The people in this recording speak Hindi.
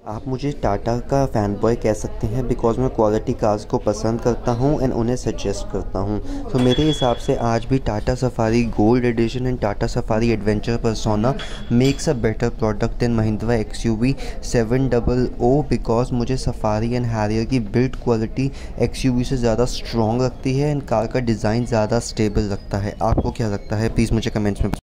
आप मुझे टाटा का फ़ैन बॉय कह सकते हैं बिकॉज़ मैं क्वालिटी कार्स को पसंद करता हूँ एंड उन्हें सजेस्ट करता हूँ। तो मेरे हिसाब से आज भी Tata Safari gold edition and Tata Safari adventure persona makes a better product than Mahindra XUV 700 because मुझे सफ़ारी एंड हैरियर की बिल्ड क्वालिटी XUV से ज़्यादा स्ट्रॉन्ग लगती है एंड कार का डिज़ाइन ज़्यादा स्टेबल लगता है। आपको क्या लगता है? प्लीज़ मुझे कमेंट्स में